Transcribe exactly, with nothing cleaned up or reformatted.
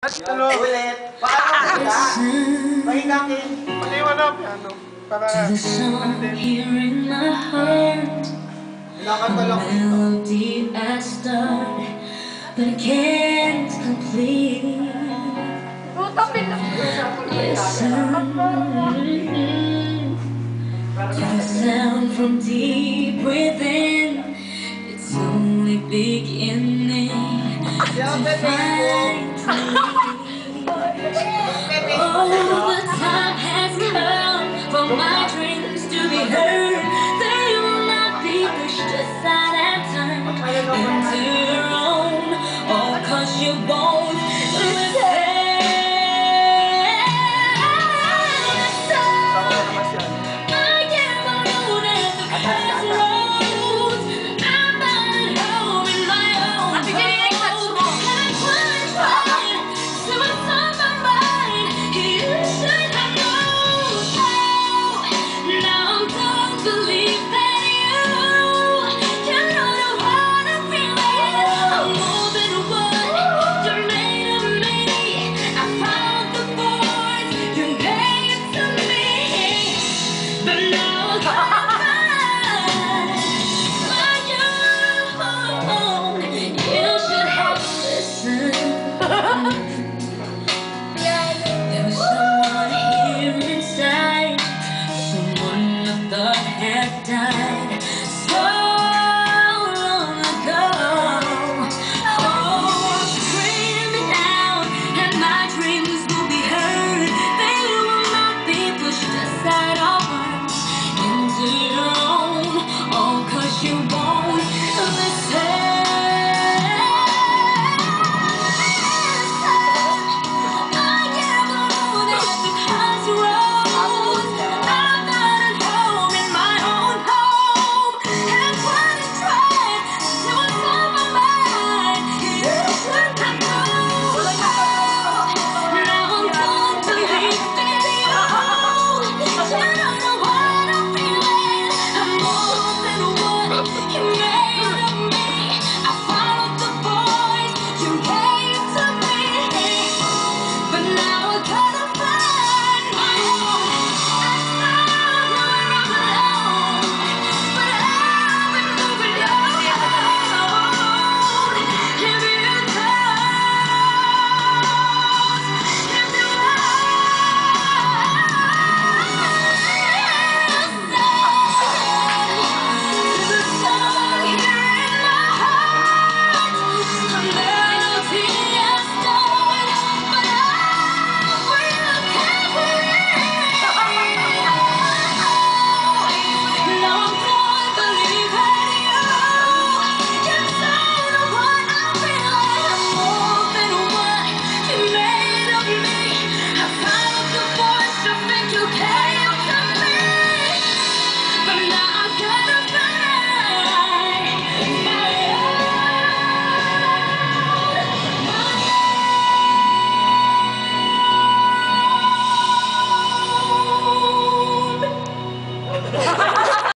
Ano? Ulit. Paano ka? Mahigakin. Pag-iwan na piano. Para... Hearing my heart. Melody I start, but I can't complete. Listen to the sound from deep within. It's only beginning to find me. Oh, the time has come for my